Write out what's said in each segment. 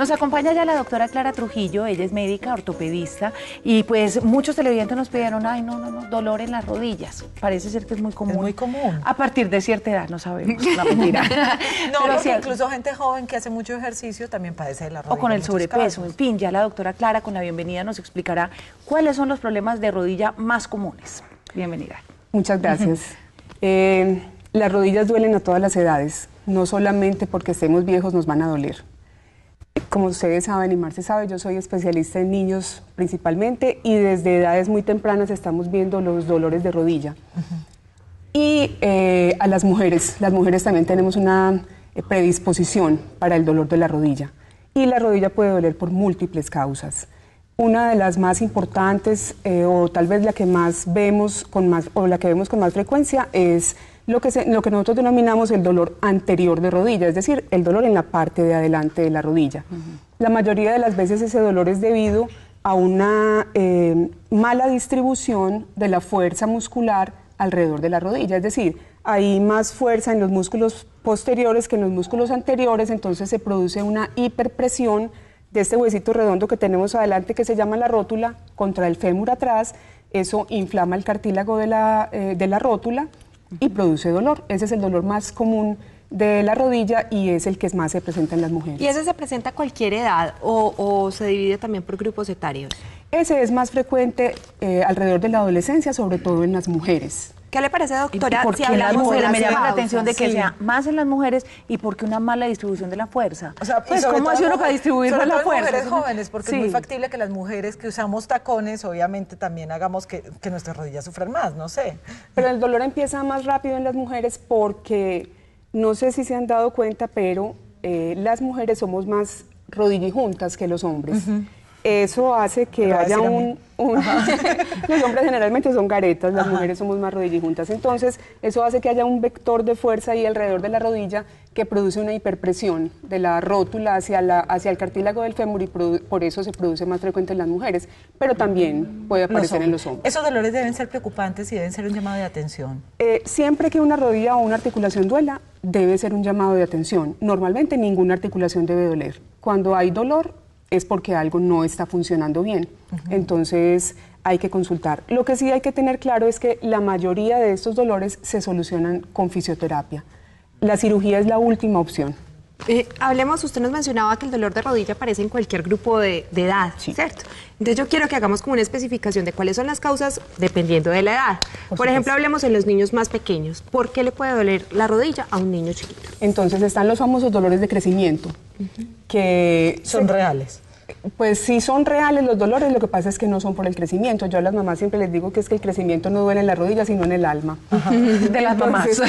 Nos acompaña ya la doctora Clara Trujillo, ella es médica ortopedista y pues muchos televidentes nos pidieron, ay no, dolor en las rodillas. Parece ser que es muy común. Es muy común. A partir de cierta edad, no sabemos, la mentira. No, pero porque sí, incluso gente joven que hace mucho ejercicio también padece de la rodilla. o con el en muchos sobrepeso, casos. en fin, ya la doctora Clara con la bienvenida nos explicará cuáles son los problemas de rodilla más comunes. Bienvenida. Muchas gracias. Las rodillas duelen a todas las edades, no solamente porque estemos viejos nos van a doler. Como ustedes saben y Marce sabe, yo soy especialista en niños principalmente y desde edades muy tempranas estamos viendo los dolores de rodilla. Y a las mujeres también tenemos una predisposición para el dolor de la rodilla. Y la rodilla puede doler por múltiples causas. Una de las más importantes, o tal vez la que más vemos con más, o la que vemos con más frecuencia, es lo que nosotros denominamos el dolor anterior de rodilla, es decir, el dolor en la parte de adelante de la rodilla. La mayoría de las veces ese dolor es debido a una mala distribución de la fuerza muscular alrededor de la rodilla, es decir, hay más fuerza en los músculos posteriores que en los músculos anteriores, entonces se produce una hiperpresión de este huesito redondo que tenemos adelante que se llama la rótula contra el fémur atrás. Eso inflama el cartílago de la rótula y produce dolor. Ese es el dolor más común de la rodilla y es el que más se presenta en las mujeres. ¿Y ese se presenta a cualquier edad o se divide también por grupos etarios? Ese es más frecuente alrededor de la adolescencia, sobre todo en las mujeres. ¿Qué le parece, doctora? Porque si las mujeres, me llama la causas? atención de que sí. sea más en las mujeres y porque una mala distribución de la fuerza. O sea, pues, ¿cómo hace uno para distribuir sobre la todo en fuerza? mujeres jóvenes, porque Sí. es muy factible que las mujeres que usamos tacones, obviamente también hagamos que nuestras rodillas sufran más, no sé. Pero el dolor empieza más rápido en las mujeres porque, no sé si se han dado cuenta, pero las mujeres somos más rodillijuntas que los hombres. Eso hace que Pero haya va a decir Los hombres generalmente son caretas, las mujeres somos más rodillijuntas. Entonces, eso hace que haya un vector de fuerza ahí alrededor de la rodilla que produce una hiperpresión de la rótula hacia el cartílago del fémur y por eso se produce más frecuente en las mujeres, pero también puede aparecer en los hombres. Esos dolores deben ser preocupantes y deben ser un llamado de atención. Siempre que una rodilla o una articulación duela, debe ser un llamado de atención. Normalmente ninguna articulación debe doler. Cuando hay dolor, es porque algo no está funcionando bien. Entonces hay que consultar. Lo que sí hay que tener claro es que la mayoría de estos dolores se solucionan con fisioterapia. La cirugía es la última opción. Hablemos, usted nos mencionaba que el dolor de rodilla aparece en cualquier grupo de edad, Sí. ¿cierto? Entonces yo quiero que hagamos como una especificación de cuáles son las causas dependiendo de la edad. Por ejemplo, hablemos en los niños más pequeños. ¿Por qué le puede doler la rodilla a un niño chiquito? Entonces están los famosos dolores de crecimiento, que Son reales. Pues sí son reales los dolores, lo que pasa es que no son por el crecimiento. Yo a las mamás siempre les digo que es que el crecimiento no duele en la rodilla, sino en el alma. De las mamás. Y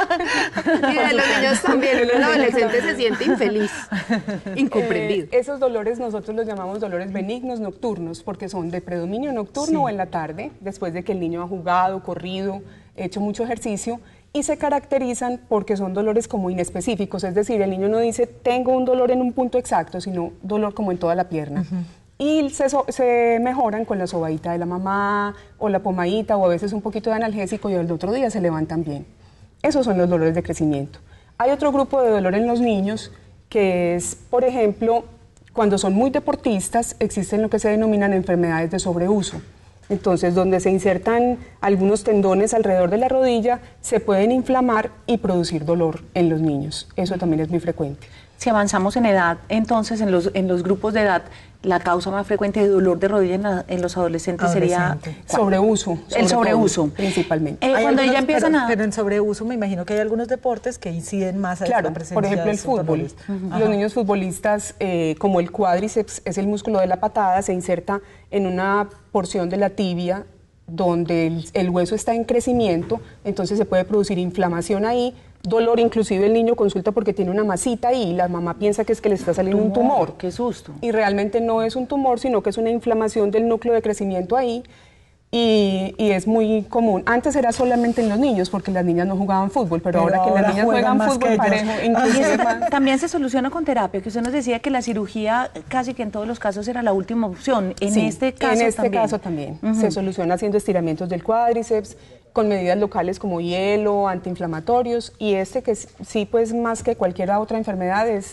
de los niños también, uno en adolescente se siente infeliz, incomprendido. Esos dolores nosotros los llamamos dolores benignos nocturnos, porque son de predominio nocturno o en la tarde, después de que el niño ha jugado, corrido, hecho mucho ejercicio, y se caracterizan porque son dolores como inespecíficos, es decir, el niño no dice tengo un dolor en un punto exacto, sino dolor como en toda la pierna. Y se mejoran con la sobadita de la mamá o la pomadita o a veces un poquito de analgésico y al otro día se levantan bien. Esos son los dolores de crecimiento. Hay otro grupo de dolor en los niños que es, por ejemplo, cuando son muy deportistas, existen lo que se denominan enfermedades de sobreuso. Entonces, donde se insertan algunos tendones alrededor de la rodilla, se pueden inflamar y producir dolor en los niños. Eso también es muy frecuente. Si avanzamos en edad, entonces en los grupos de edad, la causa más frecuente de dolor de rodilla en los adolescentes sería Sobreuso. el sobreuso. Principalmente. Hay Cuando algunos, ya empiezan pero en sobreuso me imagino que hay algunos deportes que inciden más a Claro, esta presencia por ejemplo de el estos fútbol. dolores. Los niños futbolistas, como el cuádriceps es el músculo de la patada, se inserta en una porción de la tibia donde el hueso está en crecimiento, entonces se puede producir inflamación ahí, dolor, inclusive el niño consulta porque tiene una masita ahí y la mamá piensa que es que le está saliendo un tumor. Qué susto. Y realmente no es un tumor, sino que es una inflamación del núcleo de crecimiento ahí y es muy común. Antes era solamente en los niños porque las niñas no jugaban fútbol, pero ahora que las niñas juegan más que fútbol ellos. parejo, Y inclusive eso también se soluciona con terapia, que usted nos decía que la cirugía casi que en todos los casos era la última opción. En sí, este caso en este también. caso también. Se soluciona haciendo estiramientos del cuádriceps, con medidas locales como hielo, antiinflamatorios, y este que sí, pues más que cualquier otra enfermedad es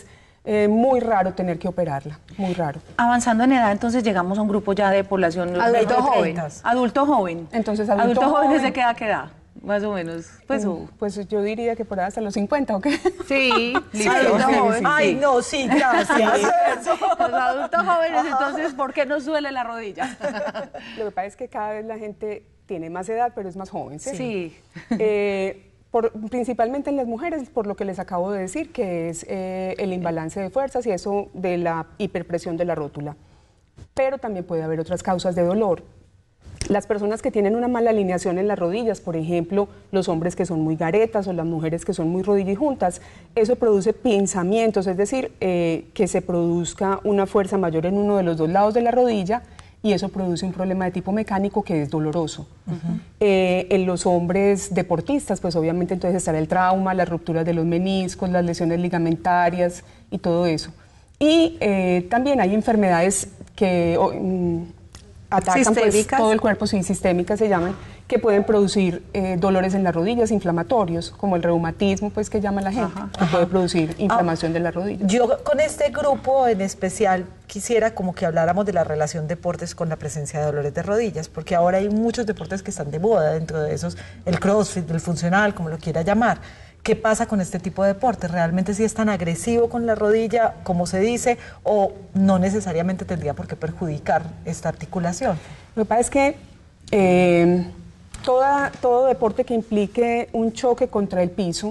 muy raro tener que operarla, muy raro. Avanzando en edad, entonces llegamos a un grupo ya de población Adulto joven. 30. Adulto joven. Entonces, adulto joven, joven, ¿desde qué edad? Más o menos. Pues, pues yo diría que por ahí hasta los 50, ¿o qué? Sí, listo. adulto Sí, joven. sí. Ay, no, sí, gracias. los adultos jóvenes, entonces, ¿por qué nos duele la rodilla? Lo que pasa es que cada vez la gente tiene más edad, pero es más joven, ¿sí? Sí. Principalmente en las mujeres, por lo que les acabo de decir, que es el imbalance de fuerzas y eso de la hiperpresión de la rótula. Pero también puede haber otras causas de dolor. Las personas que tienen una mala alineación en las rodillas, por ejemplo, los hombres que son muy garetas o las mujeres que son muy rodillijuntas, eso produce pinzamientos, es decir, que se produzca una fuerza mayor en uno de los dos lados de la rodilla y eso produce un problema de tipo mecánico que es doloroso. En los hombres deportistas, pues obviamente entonces estará el trauma, las rupturas de los meniscos, las lesiones ligamentarias y todo eso. Y también hay enfermedades que atacan pues, todo el cuerpo, sí, sistémicas se llaman, que pueden producir dolores en las rodillas, inflamatorios, como el reumatismo, pues que llama la gente, que puede producir inflamación de las rodillas. Yo con este grupo en especial quisiera como que habláramos de la relación deportes con la presencia de dolores de rodillas, porque ahora hay muchos deportes que están de moda, dentro de esos el CrossFit, el funcional, como lo quiera llamar. ¿Qué pasa con este tipo de deportes? ¿Realmente sí es tan agresivo con la rodilla como se dice o no necesariamente tendría por qué perjudicar esta articulación? Lo que pasa es que todo deporte que implique un choque contra el piso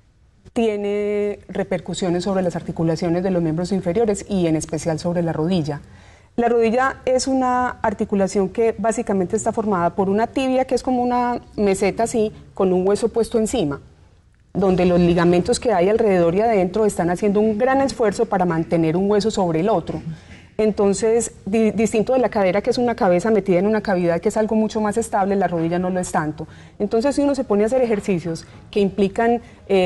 tiene repercusiones sobre las articulaciones de los miembros inferiores y en especial sobre la rodilla. La rodilla es una articulación que básicamente está formada por una tibia que es como una meseta así con un hueso puesto encima, donde los ligamentos que hay alrededor y adentro están haciendo un gran esfuerzo para mantener un hueso sobre el otro. Entonces, distinto de la cadera, que es una cabeza metida en una cavidad, que es algo mucho más estable, la rodilla no lo es tanto. Entonces, si uno se pone a hacer ejercicios que implican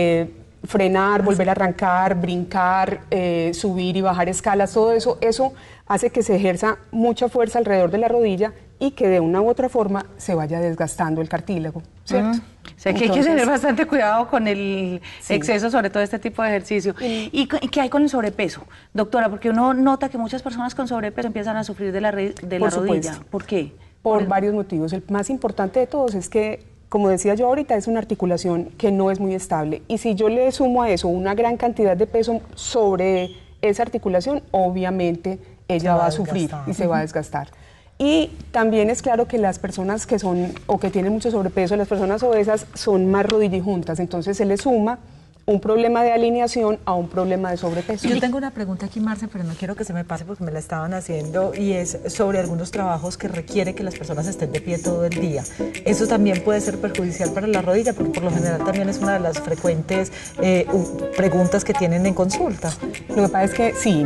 frenar, volver a arrancar, brincar, subir y bajar escalas, todo eso, eso hace que se ejerza mucha fuerza alrededor de la rodilla y que de una u otra forma se vaya desgastando el cartílago, ¿cierto? O sea, que hay que tener bastante cuidado con el exceso, sobre todo este tipo de ejercicio. ¿Y qué hay con el sobrepeso, doctora? Porque uno nota que muchas personas con sobrepeso empiezan a sufrir de la rodilla. ¿Por qué? Por varios motivos. El más importante de todos es que, como decía yo ahorita, es una articulación que no es muy estable. Y si yo le sumo a eso una gran cantidad de peso sobre esa articulación, obviamente ella va a sufrir y se va a desgastar. Y también es claro que las personas que son o que tienen mucho sobrepeso, las personas obesas, son más rodillijuntas, entonces se le suma un problema de alineación a un problema de sobrepeso. Yo tengo una pregunta aquí, Marce, pero no quiero que se me pase porque me la estaban haciendo y es sobre algunos trabajos que requiere que las personas estén de pie todo el día. Eso también puede ser perjudicial para la rodilla porque por lo general también es una de las frecuentes preguntas que tienen en consulta. Lo que pasa es que sí,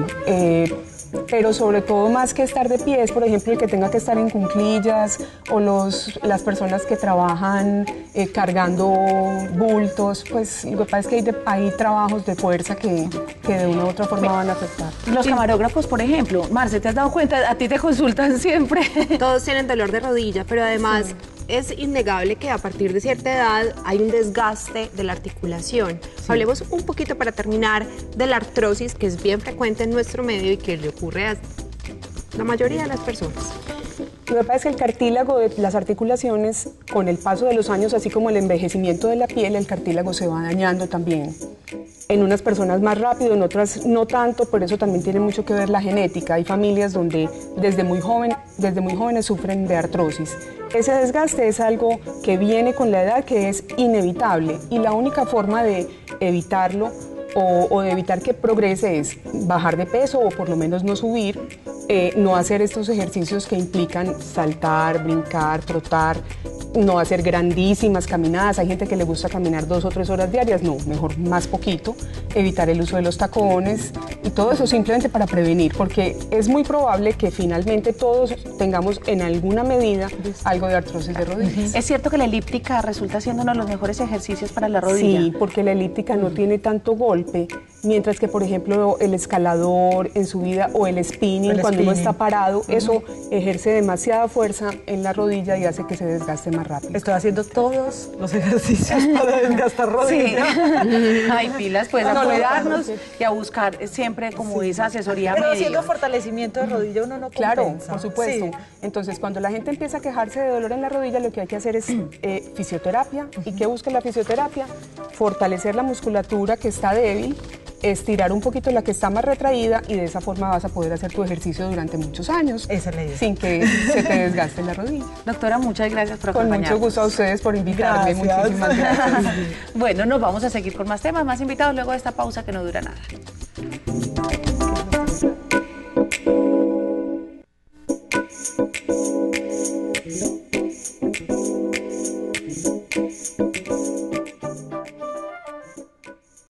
pero sobre todo más que estar de pie es, por ejemplo, el que tenga que estar en cuclillas o las personas que trabajan cargando bultos, pues lo que pasa es que hay trabajos de fuerza que de una u otra forma van a afectar. Los camarógrafos, por ejemplo, Marce, ¿te has dado cuenta? A ti te consultan siempre. Todos tienen dolor de rodilla, pero además es innegable que a partir de cierta edad hay un desgaste de la articulación. Hablemos un poquito para terminar de la artrosis, que es bien frecuente en nuestro medio y que le ocurre a la mayoría de las personas. Lo que pasa es que el cartílago de las articulaciones, con el paso de los años, así como el envejecimiento de la piel, el cartílago se va dañando también. En unas personas más rápido, en otras no tanto, por eso también tiene mucho que ver la genética. Hay familias donde desde muy jóvenes sufren de artrosis. Ese desgaste es algo que viene con la edad, que es inevitable, y la única forma de evitarlo o de evitar que progrese es bajar de peso o por lo menos no subir, no hacer estos ejercicios que implican saltar, brincar, trotar, no hacer grandísimas caminadas. Hay gente que le gusta caminar 2 o 3 horas diarias, no, mejor más poquito, evitar el uso de los tacones y todo eso simplemente para prevenir, porque es muy probable que finalmente todos tengamos en alguna medida algo de artrosis de rodillas. ¿Es cierto que la elíptica resulta siendo uno de los mejores ejercicios para la rodilla? Sí, porque la elíptica no tiene tanto golpe Mientras que, por ejemplo, el escalador en subida o el spinning, cuando uno está parado, eso ejerce demasiada fuerza en la rodilla y hace que se desgaste más rápido. Estoy haciendo todos los ejercicios para desgastar rodillas. Sí. Hay pilas, pues a cuidarnos y a buscar siempre como esa asesoría Pero médica. haciendo fortalecimiento de rodilla uno no compensa. Claro, por supuesto. Sí. Entonces, cuando la gente empieza a quejarse de dolor en la rodilla, lo que hay que hacer es fisioterapia. ¿Y qué busca la fisioterapia? Fortalecer la musculatura que está débil, estirar un poquito la que está más retraída y de esa forma vas a poder hacer tu ejercicio durante muchos años. Esa es la idea. Sin que se te desgaste la rodilla. Doctora, muchas gracias por acompañarnos. Con mucho gusto a ustedes por invitarme. Gracias. Muchísimas gracias. Bueno, nos vamos a seguir con más temas, más invitados luego de esta pausa que no dura nada.